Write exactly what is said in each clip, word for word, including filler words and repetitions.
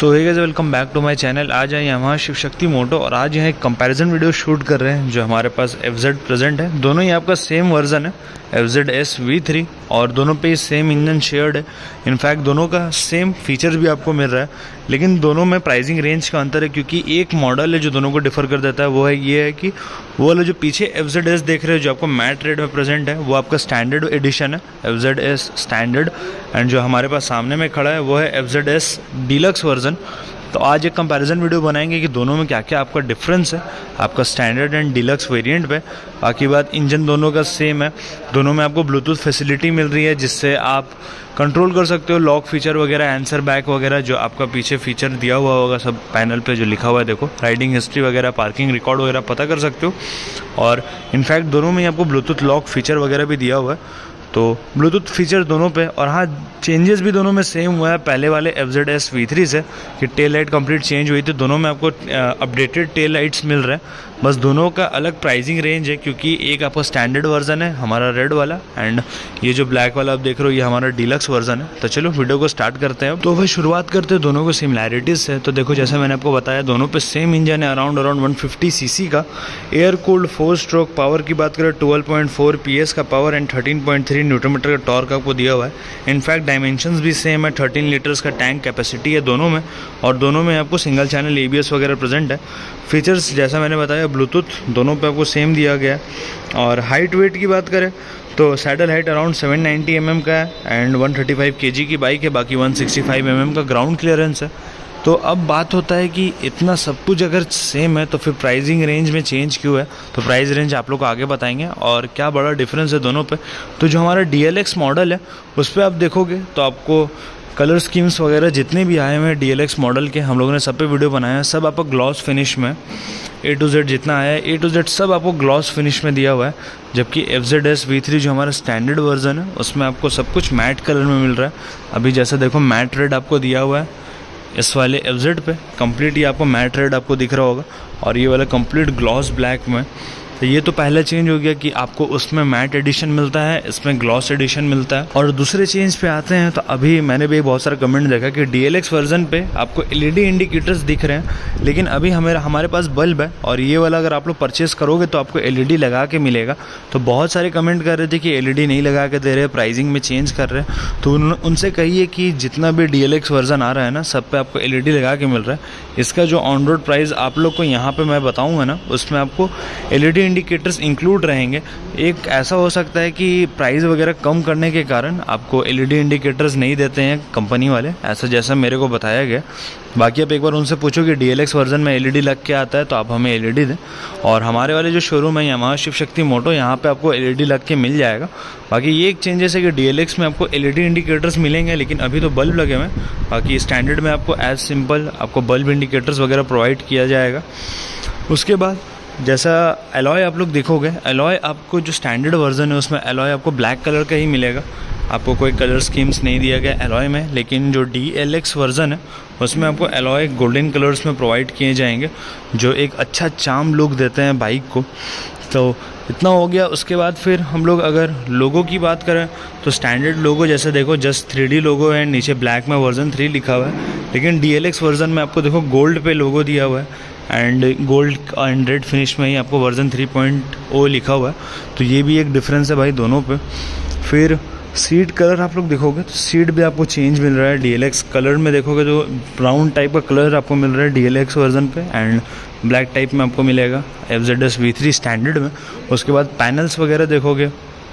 So hey guys, welcome back to my channel. आज है Yamaha Shiv Shakti मोटो और आज यहाँ एक कंपैरिजन वीडियो शूट कर रहे हैं। जो हमारे पास एफ जेड प्रेजेंट है, दोनों ही आपका सेम वर्जन है F Z S V three और दोनों पे सेम इंजन शेयर्ड है। इनफैक्ट दोनों का सेम फीचर भी आपको मिल रहा है, लेकिन दोनों में प्राइसिंग रेंज का अंतर है क्योंकि एक मॉडल है जो दोनों को डिफर कर देता है। वो है ये है कि वो वाला जो पीछे एफ जेड एस देख रहे हो जो आपको मैट रेड में प्रेजेंट है, वो आपका स्टैंडर्ड एडिशन है F Z S standard. And जो हमारे पास सामने में खड़ा है वो है एफ जेड एस डीलक्स वर्जन। तो आज एक कंपैरिजन वीडियो बनाएंगे कि दोनों में क्या क्या आपका डिफरेंस है आपका स्टैंडर्ड एंड डीलक्स वेरिएंट पे। बाकी बात इंजन दोनों का सेम है, दोनों में आपको ब्लूटूथ फैसिलिटी मिल रही है जिससे आप कंट्रोल कर सकते हो लॉक फीचर वगैरह, आंसर बैक वगैरह। जो आपका पीछे फीचर दिया हुआ होगा सब पैनल पे जो लिखा हुआ है, देखो राइडिंग हिस्ट्री वगैरह, पार्किंग रिकॉर्ड वगैरह पता कर सकते हो। और इनफैक्ट दोनों में आपको ब्लूटूथ लॉक फीचर वगैरह भी दिया हुआ है, तो ब्लूटूथ फीचर दोनों पे। और हाँ, चेंजेस भी दोनों में सेम हुआ है पहले वाले F Z S V three से कि टेल लाइट कंप्लीट चेंज हुई थी। दोनों में आपको अपडेटेड टेल लाइट्स मिल रहे हैं, बस दोनों का अलग प्राइसिंग रेंज है क्योंकि एक आपका स्टैंडर्ड वर्जन है हमारा रेड वाला, एंड ये जो ब्लैक वाला आप देख रहे हो ये हमारा डीलक्स वर्जन है। तो चलो वीडियो को स्टार्ट करते हैं। तो भाई शुरुआत करते हैं दोनों को सिमिलैरिटीज से। तो देखो जैसे मैंने आपको बताया, दोनों पे सेम इंजन है around around one fifty CC का। Air cooled four stroke. Power की बात करें ट्वेल्व पॉइंट फोर पीएस का power and thirteen point three newton meter का टॉर्क आपको दिया हुआ है। इनफैक्ट डायमेंशंस भी सेम है, थर्टीन लीटर्स का टैंक कैपेसिटी है दोनों में, और दोनों में आपको सिंगल चैनल एबीएस वगैरह प्रेजेंट है। फीचर्स जैसा मैंने बताया ब्लूटूथ दोनों पे आपको सेम दिया गया है। और हाइट वेट की बात करें तो saddle height around seven ninety M M का है and one thirty five KG की बाइक है, बाकी one sixty five M M का ग्राउंड क्लियरेंस है। तो अब बात होता है कि इतना सब कुछ अगर सेम है तो फिर प्राइसिंग रेंज में चेंज क्यों है। तो प्राइस रेंज आप लोग को आगे बताएंगे और क्या बड़ा डिफरेंस है दोनों पे। तो जो हमारा डी एल एक्स मॉडल है उस पर आप देखोगे तो आपको कलर स्कीम्स वगैरह जितने भी आए हुए हैं डी एल एक्स मॉडल के, हम लोगों ने सब पे वीडियो बनाया है, सब आपको ग्लॉस फिनिश में ए टू जेड जितना आया है ए टू जेड सब आपको ग्लॉस फिनिश में दिया हुआ है। जबकि F Z S V three जो हमारा स्टैंडर्ड वर्जन है उसमें आपको सब कुछ मैट कलर में मिल रहा है। अभी जैसा देखो मैट रेड आपको दिया हुआ है इस वाले एफ जेड पे, कंप्लीट ये आपको मैट रेड आपको दिख रहा होगा, और ये वाला कंप्लीट ग्लॉस ब्लैक में। तो ये तो पहला चेंज हो गया कि आपको उसमें मैट एडिशन मिलता है, इसमें ग्लॉस एडिशन मिलता है। और दूसरे चेंज पे आते हैं तो अभी मैंने भी बहुत सारा कमेंट देखा कि डी एल एक्स वर्जन पे आपको एलईडी इंडिकेटर्स दिख रहे हैं, लेकिन अभी हमें हमारे पास बल्ब है और ये वाला अगर आप लोग परचेस करोगे तो आपको एलईडी लगा के मिलेगा। तो बहुत सारे कमेंट कर रहे थे कि एलईडी नहीं लगा के दे रहे, प्राइसिंग में चेंज कर रहे हैं। तो उन, उनसे कहिए कि जितना भी डी एल एक्स वर्जन आ रहा है ना, सब पे आपको एलईडी लगा के मिल रहा है। इसका जो ऑन रोड प्राइस आप लोग को यहाँ पे मैं बताऊँगा ना, उसमें आपको एलईडी इंडिकेटर्स इंक्लूड रहेंगे। एक ऐसा हो सकता है कि प्राइस वगैरह कम करने के कारण आपको एलईडी इंडिकेटर्स नहीं देते हैं कंपनी वाले, ऐसा जैसा मेरे को बताया गया। बाकी आप एक बार उनसे पूछो कि डीएलएक्स वर्जन में एलईडी लग के आता है तो आप हमें एलईडी दें। और हमारे वाले जो शोरूम है यामाहा शिव शक्ति मोटो, यहाँ पे आपको एलईडी लग के मिल जाएगा। बाकी ये एक चेंजेस है कि डीएलएक्स में आपको एलईडी इंडिकेटर्स मिलेंगे, लेकिन अभी तो बल्ब लगे हुए हैं। बाकी स्टैंडर्ड में आपको एज सिंपल आपको बल्ब इंडिकेटर्स वगैरह प्रोवाइड किया जाएगा। उसके बाद जैसा एलॉय आप लोग देखोगे, एलॉय आपको जो स्टैंडर्ड वर्जन है उसमें एलॉय आपको ब्लैक कलर का ही मिलेगा, आपको कोई कलर स्कीम्स नहीं दिया गया एलॉय में। लेकिन जो डी एल एक्स वर्जन है उसमें आपको एलॉय गोल्डन कलर्स में प्रोवाइड किए जाएंगे, जो एक अच्छा चार्म लुक देते हैं बाइक को। तो इतना हो गया। उसके बाद फिर हम लोग अगर लोगो की बात करें तो स्टैंडर्ड लोगो जैसे देखो जस्ट थ्री डी लोगो है, नीचे ब्लैक में वर्जन थ्री लिखा हुआ है। लेकिन डी एल एक्स वर्जन में आपको देखो गोल्ड पे लोगो दिया हुआ है and gold and red finish में ही आपको वर्जन थ्री पॉइंट ओ लिखा हुआ है। तो ये भी एक डिफरेंस है भाई दोनों पे। फिर सीट कलर आप लोग देखोगे तो सीट भी आपको चेंज मिल रहा है। डी एल एक्स कलर में देखोगे तो ब्राउन टाइप का कलर आपको मिल रहा है डी एल एक्स वर्जन पे, एंड ब्लैक टाइप में आपको मिलेगा F Z S V three standard में। उसके बाद पैनल्स वगैरह देखोगे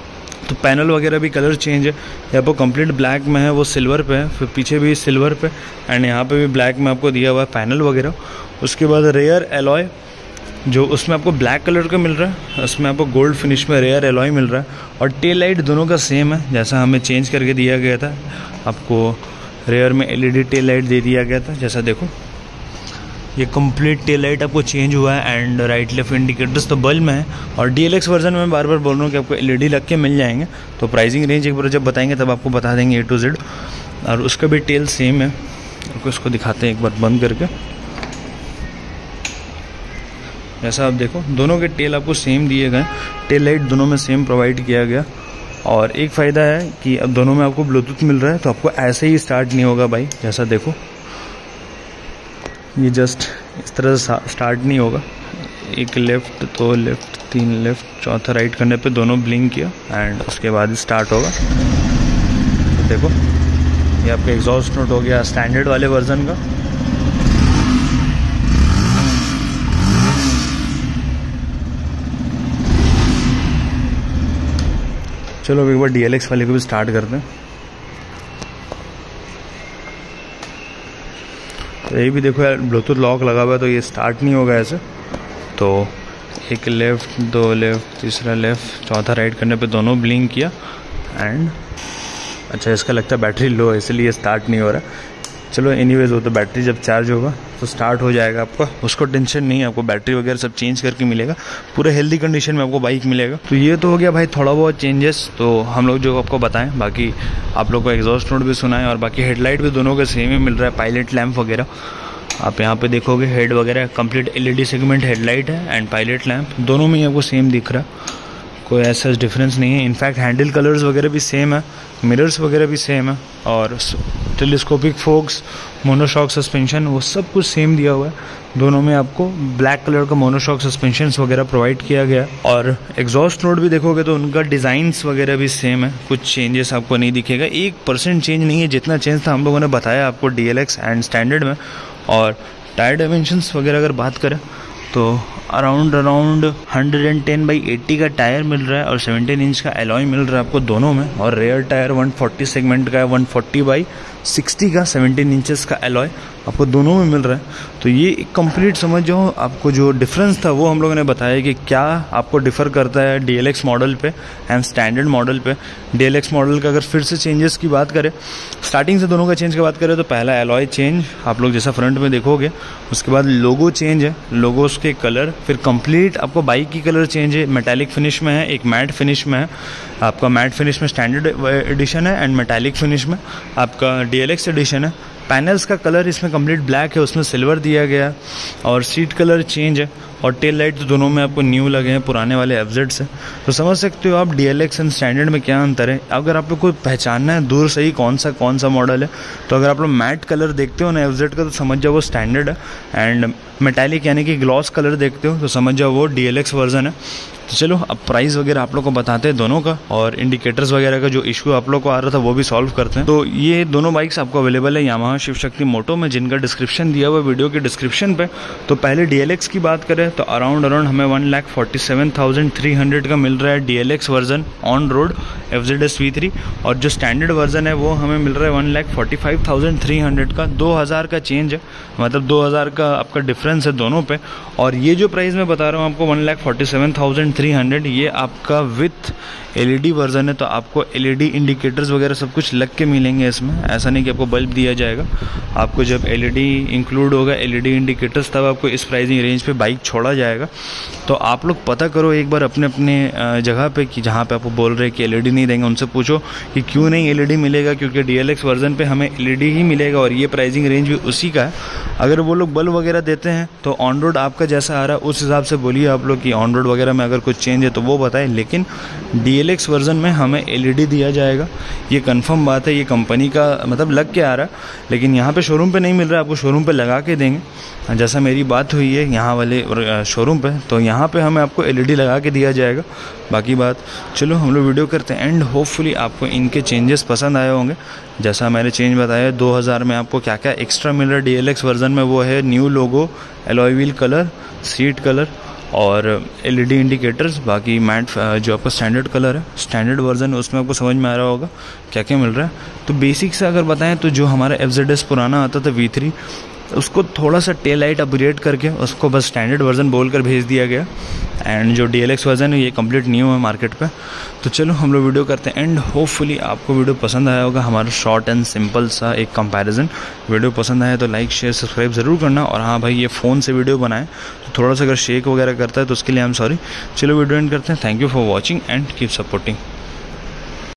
तो पैनल वगैरह भी कलर चेंज है। यहाँ पर कंप्लीट ब्लैक में है, वो सिल्वर पे है, फिर पीछे भी सिल्वर पे, एंड यहाँ पे भी ब्लैक में आपको दिया हुआ है पैनल वगैरह। उसके बाद रेयर एलॉय जो उसमें आपको ब्लैक कलर का मिल रहा है, उसमें आपको गोल्ड फिनिश में रेयर एलॉय मिल रहा है। और टेल लाइट दोनों का सेम है, जैसा हमें चेंज करके दिया गया था, आपको रेयर में एलईडी टेल लाइट दे दिया गया था। जैसा देखो ये कंप्लीट टेल लाइट आपको चेंज हुआ है एंड राइट लेफ्ट इंडिकेटर्स तो बल्ब में है। और डीएलएक्स वर्जन में बार बार बोल रहा हूँ कि आपको एलईडी लग के मिल जाएंगे। तो प्राइसिंग रेंज एक बार जब बताएंगे तब आपको बता देंगे ए टू जेड। और उसका भी टेल सेम है, आपको इसको दिखाते हैं एक बार बंद करके। जैसा आप देखो दोनों के टेल आपको सेम दिए गए, टेल लाइट दोनों में सेम प्रोवाइड किया गया। और एक फ़ायदा है कि अब दोनों में आपको ब्लूटूथ मिल रहा है, तो आपको ऐसे ही स्टार्ट नहीं होगा भाई। जैसा देखो ये जस्ट इस तरह से स्टार्ट नहीं होगा। एक लेफ़्ट, दो लेफ़्ट, तीन लेफ़्ट, चौथा राइट करने पे दोनों ब्लिंक किया एंड उसके बाद स्टार्ट होगा। तो देखो ये आपका एग्जॉस्ट नोट हो गया स्टैंडर्ड वाले वर्जन का। चलो अब एक बार डी एल एक्स वाले को भी स्टार्ट करते हैं। तो ये भी देखो यार ब्लूटूथ लॉक लगा हुआ है तो ये स्टार्ट नहीं होगा ऐसे। तो एक लेफ़्ट, दो लेफ़्ट, तीसरा लेफ़्ट, चौथा राइट करने पे दोनों ब्लिंक किया एंड अच्छा इसका लगता है बैटरी लो है इसलिए स्टार्ट नहीं हो रहा। चलो एनीवेज वो तो बैटरी जब चार्ज होगा तो स्टार्ट हो जाएगा आपका, उसको टेंशन नहीं है। आपको बैटरी वगैरह सब चेंज करके मिलेगा, पूरे हेल्दी कंडीशन में आपको बाइक मिलेगा। तो ये तो हो गया भाई थोड़ा बहुत चेंजेस तो हम लोग जो आपको बताएं। बाकी आप लोग को एग्जॉस्ट नोट भी सुना है और बाकी हेडलाइट भी दोनों का सेम ही मिल रहा है, पायलट लैंप वगैरह आप यहाँ पे देखोगे हेड वगैरह complete L E D segment headlight है एंड पायलट लैंप दोनों में ही आपको सेम दिख रहा है, कोई ऐसा डिफरेंस नहीं है। इनफैक्ट हैंडल कलर्स वगैरह भी सेम है, मिरर्स वगैरह भी सेम है और टेलीस्कोपिक फोक्स, मोनोशॉक सस्पेंशन वो सब कुछ सेम दिया हुआ है। दोनों में आपको ब्लैक कलर का मोनोशॉक सस्पेंशन वगैरह प्रोवाइड किया गया है। और एग्जॉस्ट नोट भी देखोगे तो उनका डिज़ाइंस वगैरह भी सेम है, कुछ चेंजेस आपको नहीं दिखेगा। एक परसेंट चेंज नहीं है, जितना चेंज था हम लोगों ने बताया आपको D L X and standard में। और टायर डायमेंशंस वगैरह अगर बात करें तो around around hundred ten by eighty का टायर मिल रहा है और सेवनटीन इंच का एलॉय मिल रहा है आपको दोनों में। और rear tyre one forty segment का है, वन फोर्टी बाई सिक्सटी का सेवनटीन इंचेस का एलॉय आपको दोनों में मिल रहा है। तो ये एक कंप्लीट समझ जाओ आपको जो डिफरेंस था वो हम लोगों ने बताया कि क्या आपको डिफ़र करता है डी एल एक्स मॉडल पे एंड स्टैंडर्ड मॉडल पे। डी एल एक्स मॉडल का अगर फिर से चेंजेस की बात करें, स्टार्टिंग से दोनों का चेंज की बात करें तो पहला एलॉय चेंज आप लोग जैसा फ्रंट में देखोगे, उसके बाद लोगो चेंज है, लोगोस के कलर, फिर कंप्लीट आपको बाइक की कलर चेंज है, मेटालिक फिनिश में है, एक मैट फिनिश में है। आपका मैट फिनिश में स्टैंडर्ड एडिशन है एंड मेटालिक फिनिश में आपका डी एल एक्स एडिशन है। पैनल्स का कलर इसमें कंप्लीट ब्लैक है, उसमें सिल्वर दिया गया और सीट कलर चेंज है और टेल लाइट तो दोनों में आपको न्यू लगे हैं पुराने वाले एफ जेड से। तो समझ सकते हो आप D L X and standard में क्या अंतर है। अगर आप लोग को पहचानना है दूर से ही कौन सा कौन सा मॉडल है तो अगर आप लोग मैट कलर देखते हो ना एफ जेड का तो समझ जाओ वो स्टैंडर्ड है एंड मेटालिक यानी कि ग्लॉस कलर देखते हो तो समझ जाओ वो डी एल एक्स वर्जन है। तो चलो अब प्राइस वगैरह आप लोग को बताते हैं दोनों का और इंडिकेटर्स वगैरह का जो इशू आप लोग को आ रहा था वो भी सॉल्व करते हैं। तो ये दोनों बाइक्स आपको अवेलेबल है यामाहा शिव शक्ति मोटो में, जिनका डिस्क्रिप्शन दिया हुआ वीडियो के डिस्क्रिप्शन पे। तो पहले डी एल एक्स की बात करें तो अराउंड अराउंड हमें one lakh forty seven thousand three hundred का मिल रहा है D L X version on road F Z S V three और जो स्टैंडर्ड वर्जन है वो हमें मिल रहा है one lakh forty five thousand three hundred का। दो हज़ार का चेंज है, मतलब दो हज़ार का आपका डिफरेंस है दोनों पे। और ये जो प्राइस मैं बता रहा हूँ आपको one lakh forty seven thousand three hundred ये आपका with L E D version है। तो आपको एल ई डी इंडिकेटर्स वगैरह सब कुछ लग के मिलेंगे इसमें, ऐसा नहीं कि आपको बल्ब दिया जाएगा। आपको जब एल ई डी इंक्लूड होगा एल ई डी इंडिकेटर्स तब आपको इस प्राइसिंग रेंज पे बाइक छोड़ा जाएगा। तो आप लोग पता करो एक बार अपने अपने जगह पे कि जहाँ पे आपको बोल रहे हैं कि एल ई डी नहीं देंगे उनसे पूछो कि क्यों नहीं एल ई डी मिलेगा, क्योंकि डी एल एक्स वर्जन पे हमें एल ई डी ही मिलेगा और ये प्राइसिंग रेंज भी उसी का है। अगर वो लोग बल्ब वगैरह देते हैं तो ऑन रोड आपका जैसा आ रहा है उस हिसाब से बोलिए आप लोग कि ऑन रोड वगैरह में अगर कुछ चेंज है तो वो बताएं, लेकिन डी एल एक्स वर्जन में हमें एल ई डी दिया जाएगा। ये कंफर्म बात है, ये कंपनी का मतलब लग के आ रहा है, लेकिन यहाँ पे शोरूम पे नहीं मिल रहा है, आपको शोरूम पे लगा के देंगे। जैसा मेरी बात हुई है यहाँ वाले शोरूम पे तो यहाँ पे हमें आपको एल ई डी लगा के दिया जाएगा। बाकी बात चलो हम लोग वीडियो करते हैं एंड होपफुली आपको इनके चेंजेस पसंद आए होंगे। जैसा मैंने चेंज बताया दो हज़ार में आपको क्या क्या एक्स्ट्रा मिल रहा है डी एल एक्स वर्जन में, वो है new logo, alloy wheel colour, seat colour और एल ई डी इंडिकेटर्स। बाकी मैट जो आपका स्टैंडर्ड कलर है स्टैंडर्ड वर्जन उसमें आपको समझ में आ रहा होगा क्या क्या मिल रहा है। तो बेसिक से अगर बताएं तो जो हमारा एफ जेड एस पुराना आता था वी थ्री उसको थोड़ा सा टेल लाइट अपग्रेड करके उसको बस स्टैंडर्ड वर्जन बोलकर भेज दिया गया एंड जो डी एल एक्स वर्जन है ये कंप्लीट न्यू है मार्केट पे। तो चलो हम लोग वीडियो करते हैं एंड होपफुली आपको वीडियो पसंद आया होगा। हमारा शॉर्ट एंड सिंपल सा एक कंपैरिजन वीडियो पसंद आया तो लाइक शेयर सब्सक्राइब ज़रूर करना। और हाँ भाई ये फ़ोन से वीडियो बनाए तो थोड़ा सा अगर शेक वगैरह करता है तो उसके लिए आई एम सॉरी। चलो वीडियो एंड करते हैं। Thank you for watching and keep supporting.